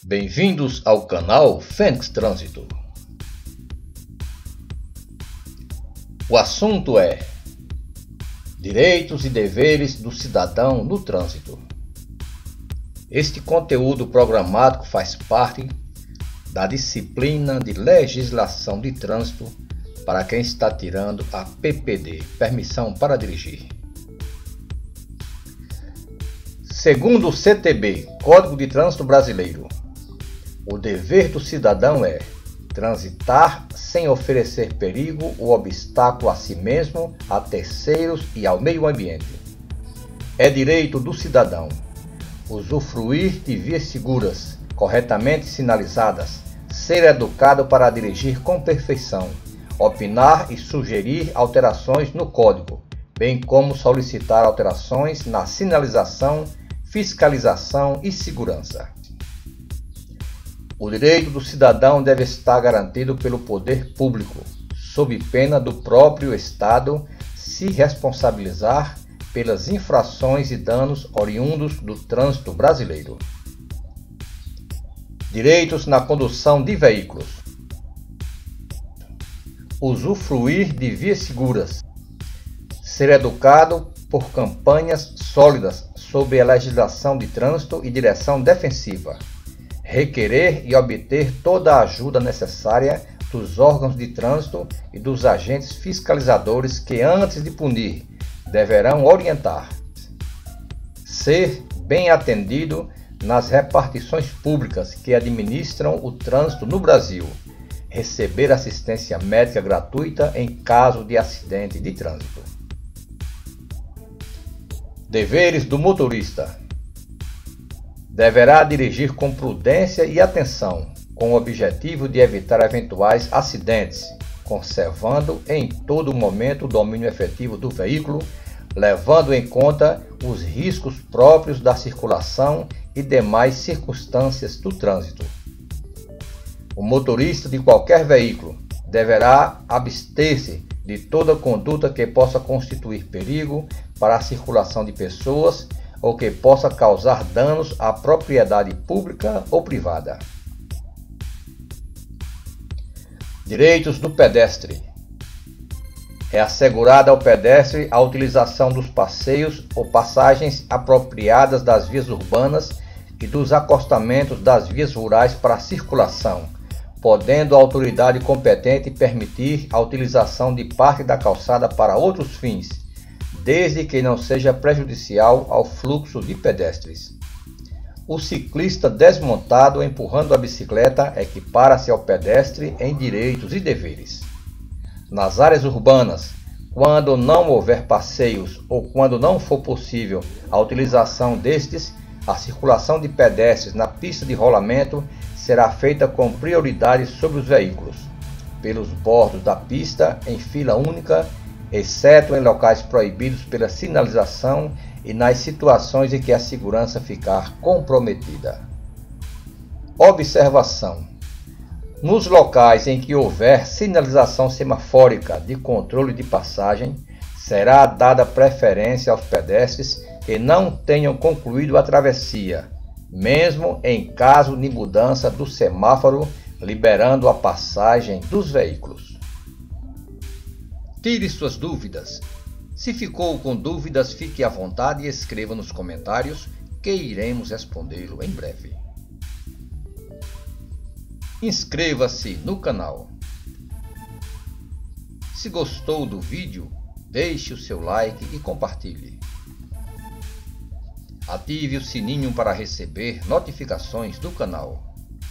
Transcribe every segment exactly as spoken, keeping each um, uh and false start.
Bem-vindos ao canal Fênix Trânsito. O assunto é Direitos e deveres do cidadão no trânsito. Este conteúdo programático faz parte da disciplina de legislação de trânsito para quem está tirando a P P D, Permissão para Dirigir. Segundo o C T B, Código de Trânsito Brasileiro, o dever do cidadão é transitar sem oferecer perigo ou obstáculo a si mesmo, a terceiros e ao meio ambiente. É direito do cidadão usufruir de vias seguras, corretamente sinalizadas, ser educado para dirigir com perfeição, opinar e sugerir alterações no código, bem como solicitar alterações na sinalização, fiscalização e segurança. O direito do cidadão deve estar garantido pelo poder público, sob pena do próprio Estado se responsabilizar pelas infrações e danos oriundos do trânsito brasileiro. Direitos na condução de veículos. Usufruir de vias seguras. Ser educado por campanhas sólidas sobre a legislação de trânsito e direção defensiva. Requerer e obter toda a ajuda necessária dos órgãos de trânsito e dos agentes fiscalizadores que, antes de punir, deverão orientar. Ser bem atendido nas repartições públicas que administram o trânsito no Brasil. Receber assistência médica gratuita em caso de acidente de trânsito. Deveres do motorista. Deverá dirigir com prudência e atenção, com o objetivo de evitar eventuais acidentes, conservando em todo momento o domínio efetivo do veículo, levando em conta os riscos próprios da circulação e demais circunstâncias do trânsito. O motorista de qualquer veículo deverá abster-se de toda conduta que possa constituir perigo para a circulação de pessoas ou que possa causar danos à propriedade pública ou privada. Direitos do pedestre. É assegurada ao pedestre a utilização dos passeios ou passagens apropriadas das vias urbanas e dos acostamentos das vias rurais para a circulação, podendo a autoridade competente permitir a utilização de parte da calçada para outros fins, desde que não seja prejudicial ao fluxo de pedestres. O ciclista desmontado empurrando a bicicleta equipara-se ao pedestre em direitos e deveres. Nas áreas urbanas, quando não houver passeios ou quando não for possível a utilização destes, a circulação de pedestres na pista de rolamento será feita com prioridade sobre os veículos, pelos bordos da pista em fila única, exceto em locais proibidos pela sinalização e nas situações em que a segurança ficar comprometida. Observação: nos locais em que houver sinalização semafórica de controle de passagem, será dada preferência aos pedestres que não tenham concluído a travessia, mesmo em caso de mudança do semáforo, liberando a passagem dos veículos. Tire suas dúvidas. Se ficou com dúvidas, fique à vontade e escreva nos comentários que iremos respondê-lo em breve. Inscreva-se no canal. Se gostou do vídeo, deixe o seu like e compartilhe. Ative o sininho para receber notificações do canal.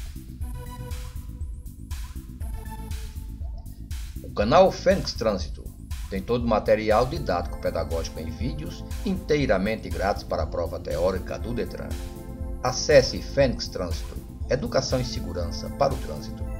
O canal Fênix Trânsito tem todo o material didático-pedagógico em vídeos inteiramente grátis para a prova teórica do Detran. Acesse Fênix Trânsito, Educação e Segurança para o Trânsito.